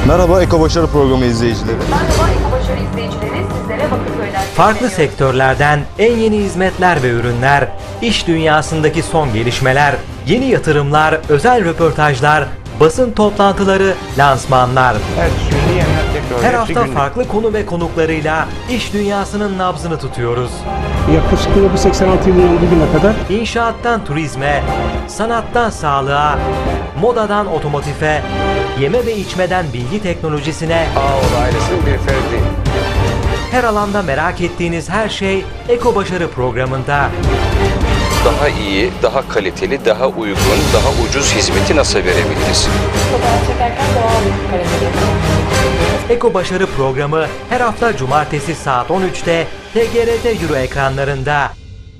Merhaba Eko Başarı Programı izleyicileri. Merhaba Eko Başarı izleyicileri, sizlere Bakırköy'den Farklı sektörlerden en yeni hizmetler ve ürünler, iş dünyasındaki son gelişmeler, yeni yatırımlar, özel röportajlar, basın toplantıları, lansmanlar. Her hafta farklı konu ve konuklarıyla iş dünyasının nabzını tutuyoruz. Yaklaşık 86 yılından bugüne kadar İnşaattan turizme, sanattan sağlığa, modadan otomotife, yeme ve içmeden bilgi teknolojisine, Ağoğlu ailesinin bir ferdi. her alanda merak ettiğiniz her şey Eko Başarı programında. Daha iyi, daha kaliteli, daha uygun, daha ucuz hizmeti nasıl verebiliriz? fotoğraf çekerken doğal bir kalite yapalım. Eko Başarı programı her hafta cumartesi saat 13'te TGRT Euro ekranlarında.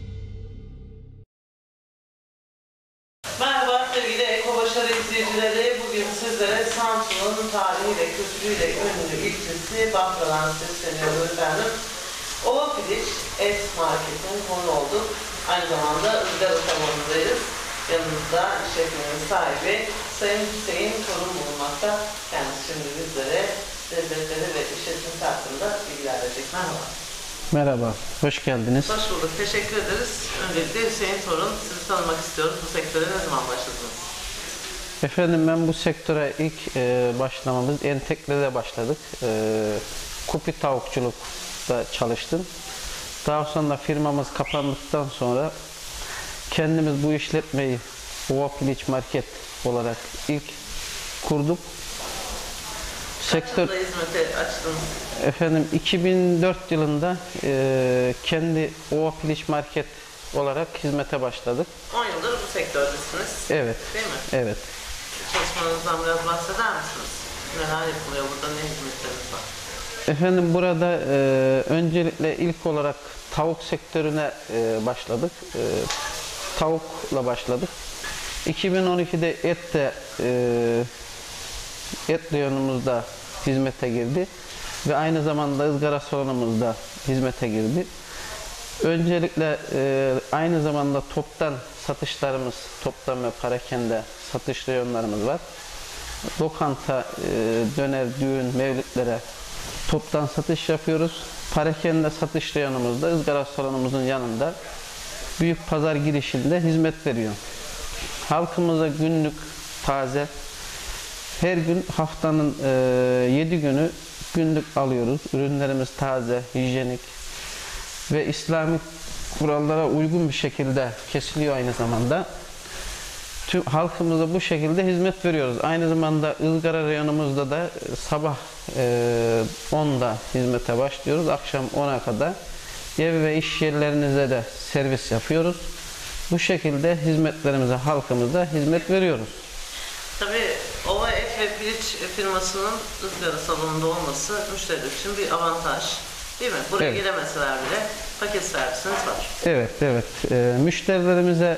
Merhaba sevgili Eko Başarı izleyicileri. Bugün sizlere Samsun'un tarihiyle, kültürüyle ünlü ilçesi Bafra'dan sesleniyoruz efendim. Ova Piliç Et Market'in konu olduk. Aynı zamanda ızgara salonundayız. Yanımızda işletmenin sahibi Sayın Hüseyin Torun bulunmakta. Kendisi şimdi bizlere lezzetleri ve işletmesi hakkında bilgiler verecek. Merhaba. merhaba, hoş geldiniz. Hoş bulduk. Teşekkür ederiz. Öncelikle Hüseyin Torun, sizi tanımak istiyoruz. Bu sektöre ne zaman başladınız? Efendim ben bu sektöre ilk başlamamız Entegre'de başladık. Kupi tavukçulukta çalıştım. Daha sonra firmamız kapandıktan sonra kendimiz bu işletmeyi Ova Piliç Market olarak ilk kurduk. Kaç yılda hizmete açtınız? Efendim 2004 yılında kendi Ova Piliç Market olarak hizmete başladık. 10 yıldır bu sektördesiniz. Evet. Değil mi? Evet. Çalışmanızdan biraz bahseder misiniz? Neler yapılıyor burada, ne hizmetleriniz var? Efendim burada öncelikle ilk olarak tavuk sektörüne başladık. Tavukla başladık. 2012'de et reyonumuzda hizmete girdi ve aynı zamanda ızgara salonumuzda hizmete girdi. Öncelikle aynı zamanda toptan satışlarımız, toptan ve parakende satış reyonlarımız var. Lokanta, döner, düğün, mevlitlere toptan satış yapıyoruz. Parakende satış reyonumuzda ızgara salonumuzun yanında büyük pazar girişinde hizmet veriyor. Halkımıza günlük taze, her gün haftanın 7 günü günlük alıyoruz. Ürünlerimiz taze, hijyenik ve İslami kurallara uygun bir şekilde kesiliyor aynı zamanda. Tüm halkımıza bu şekilde hizmet veriyoruz. Aynı zamanda ızgara reyonumuzda da sabah 10'da hizmete başlıyoruz. Akşam 10'a kadar ev ve iş yerlerinize de servis yapıyoruz. Bu şekilde hizmetlerimize, halkımıza hizmet veriyoruz. Tabii Ova Et ve Piliç firmasının ızgara salonunda olması müşteriler için bir avantaj. Değil mi? Buraya Evet. gelemeseler bile paket servisiniz var. Evet, evet. Müşterilerimize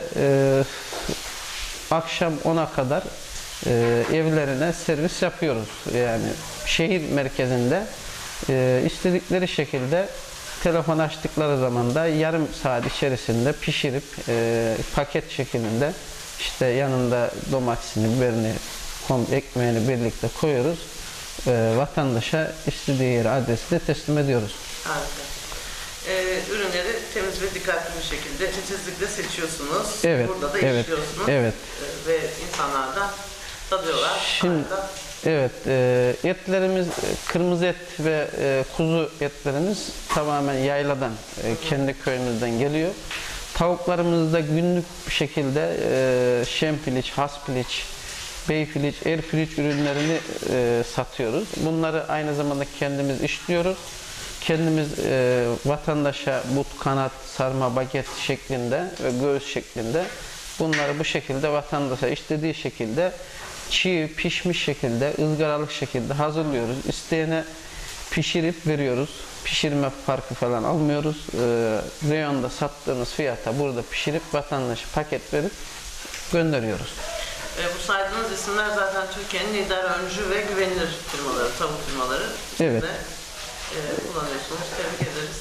akşam 10'a kadar evlerine servis yapıyoruz. Yani şehir merkezinde istedikleri şekilde telefon açtıkları zaman da yarım saat içerisinde pişirip paket şeklinde işte yanında domatesini, biberini, ekmeğini birlikte koyuyoruz. Vatandaşa istediği yere, adresine teslim ediyoruz. Harika. Ürünleri temiz ve dikkatli bir şekilde titizlikle seçiyorsunuz. Evet, Burada da evet, işliyorsunuz. evet. Ve insanlar da tadıyorlar. Şimdi, Harika. evet, etlerimiz, kırmızı et ve kuzu etlerimiz tamamen yayladan, kendi köyümüzden geliyor. Tavuklarımızda günlük bir şekilde şem piliç, has piliç, bey piliç, er piliç ürünlerini satıyoruz. Bunları aynı zamanda kendimiz işliyoruz. Kendimiz vatandaşa but, kanat, sarma, baget şeklinde ve göğüs şeklinde bunları bu şekilde vatandaşa istediği şekilde çiğ, pişmiş şekilde, ızgaralık şekilde hazırlıyoruz. İsteyene pişirip veriyoruz. Pişirme farkı falan almıyoruz. Reyonda sattığımız fiyata burada pişirip vatandaşa paket verip gönderiyoruz. Bu saydığınız isimler zaten Türkiye'nin lider, öncü ve güvenilir firmaları, tavuk firmaları. Evet. Siz de kullanıyorsunuz. Tebrik ederiz.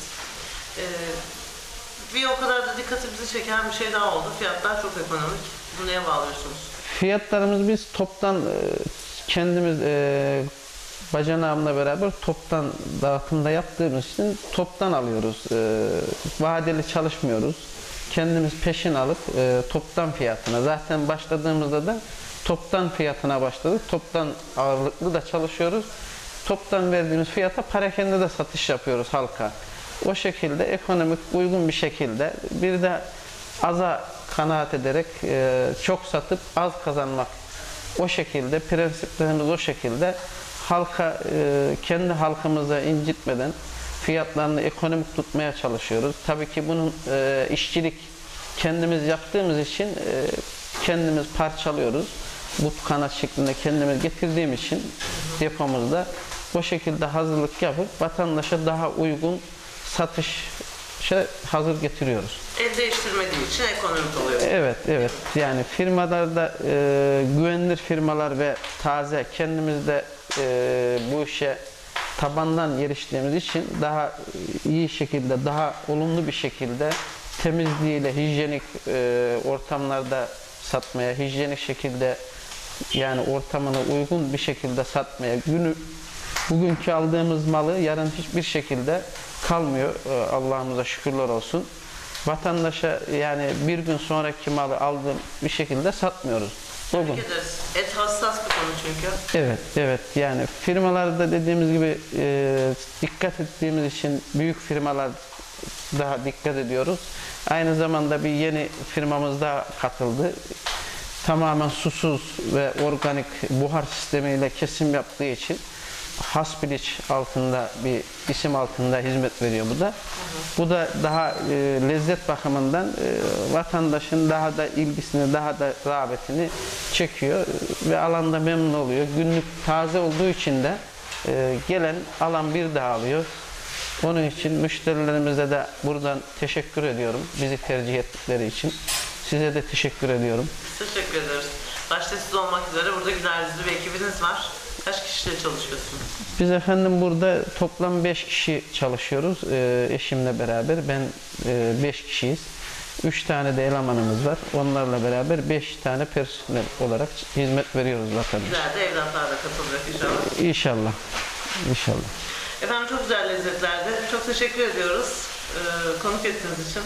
Bir o kadar da dikkatimizi çeken bir şey daha oldu. Fiyatlar çok ekonomik. Bunu neye bağlıyorsunuz? Fiyatlarımız biz toptan kendimiz bacanağımla beraber toptan dağıtımda yaptığımız için toptan alıyoruz. Vadeli çalışmıyoruz. Kendimiz peşin alıp toptan fiyatına. Zaten başladığımızda da toptan fiyatına başladık. Toptan ağırlıklı da çalışıyoruz. Toptan verdiğimiz fiyata perakende de satış yapıyoruz halka. O şekilde ekonomik uygun bir şekilde, bir de aza kanaat ederek çok satıp az kazanmak, o şekilde prensiplerimiz o şekilde halka, kendi halkımıza incitmeden fiyatlarını ekonomik tutmaya çalışıyoruz. Tabii ki bunun işçilik kendimiz yaptığımız için kendimiz parçalıyoruz. But kanat şeklinde kendimiz getirdiğimiz için depomuzda o şekilde hazırlık yapıp vatandaşa daha uygun satışa hazır getiriyoruz. El değiştirmediği için ekonomik oluyor. Evet, evet. Yani firmalarda güvenilir firmalar ve taze, kendimiz de bu işe tabandan eriştiğimiz için daha iyi şekilde, daha olumlu bir şekilde temizliğiyle, hijyenik ortamlarda satmaya, hijyenik şekilde, yani ortamına uygun bir şekilde satmaya, bugünkü aldığımız malı yarın hiçbir şekilde kalmıyor. Allah'ımıza şükürler olsun. Vatandaşa yani bir gün sonraki malı aldığım bir şekilde satmıyoruz. Bugün. Tebrik ederiz. Et hassas bir konu çünkü. Evet, evet. Yani firmalarda dediğimiz gibi dikkat ettiğimiz için büyük firmalar daha dikkat ediyoruz. Aynı zamanda bir yeni firmamız daha katıldı. Tamamen susuz ve organik buhar sistemiyle kesim yaptığı için Hasbiliç altında bir isim altında hizmet veriyor bu da. Bu da daha lezzet bakımından vatandaşın daha da ilgisini, daha da rağbetini çekiyor ve alanda memnun oluyor. Günlük taze olduğu için de gelen alan bir daha alıyor. Onun için müşterilerimize de buradan teşekkür ediyorum. Bizi tercih ettikleri için. Size de teşekkür ediyorum. Teşekkür ederiz. Başta siz olmak üzere burada güler yüzlü bir ekibiniz var. Kaç kişiyle çalışıyorsunuz? Biz efendim burada toplam 5 kişi çalışıyoruz. Eşimle beraber. Ben 5 kişiyiz. 3 tane de elemanımız var. Onlarla beraber 5 tane personel olarak hizmet veriyoruz vatandaşa. Güzel de evlatlar da katılacak inşallah. İnşallah. İnşallah. Efendim çok güzel lezzetlerdi. Çok teşekkür ediyoruz konuk ettiğiniz için.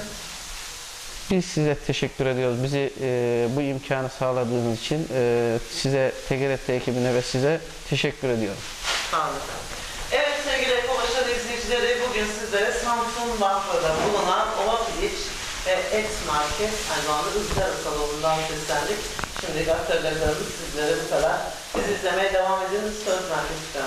Biz size teşekkür ediyoruz. Bizi bu imkanı sağladığınız için size, TGRT ekibine ve size teşekkür ediyorum. Sağ olun efendim. Evet sevgili Ekobaşarı izleyicileri, bugün sizlere Samsun Bafra'da bulunan Ova Piliç ve Et Market, aynı zamanda ızgara salonundan seslendik. Şimdi aktaracaklarımız sizlere bu kadar. Bizi izlemeye devam edin. Söz merkezi